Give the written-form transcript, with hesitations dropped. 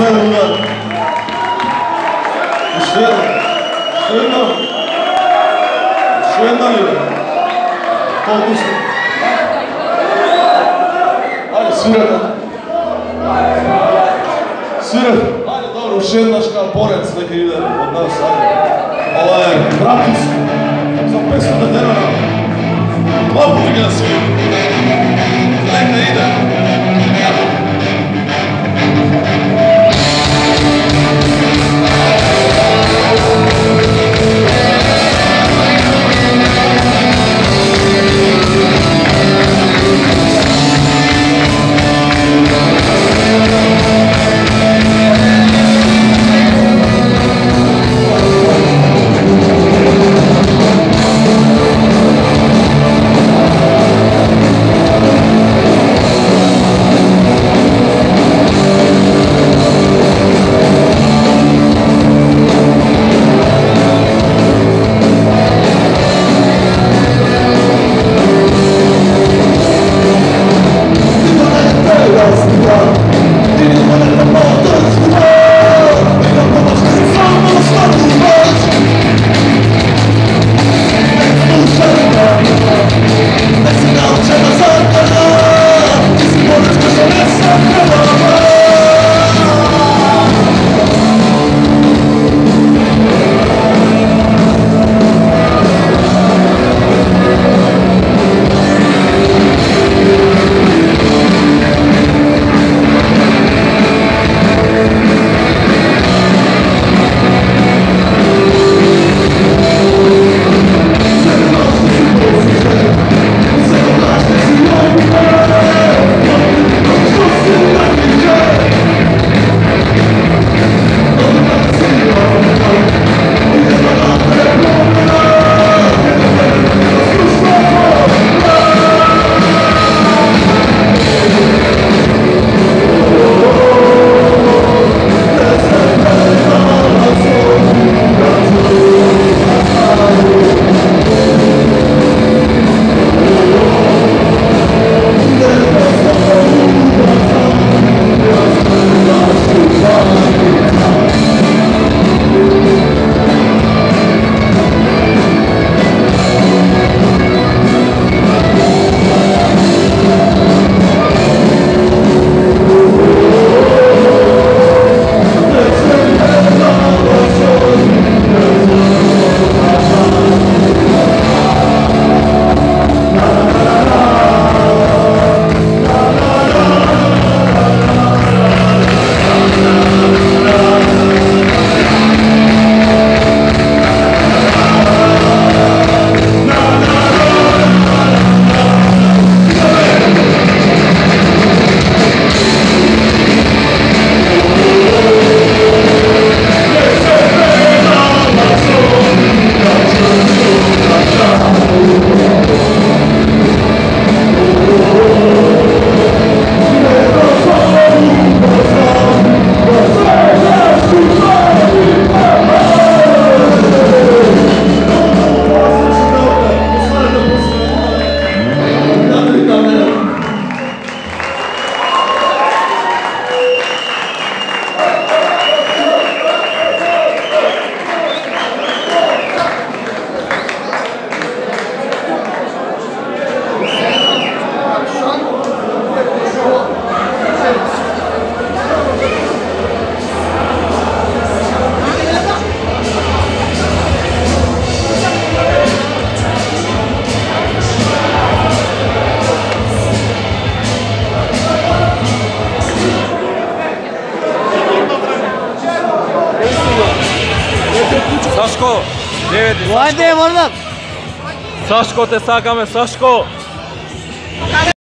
jedan udar. Još jedan. Što imam? Još jedna li je? Fokus. Ajde, svirati. Svirati. Ajde, dobro, još jedna ška porec neka ide od nas, ajde. Ovo je gratis. Za 500 dinara. 2 puta ga svijem. Neka ide. Saško, gdje Ajde, moram. Saško te sagame, Saško!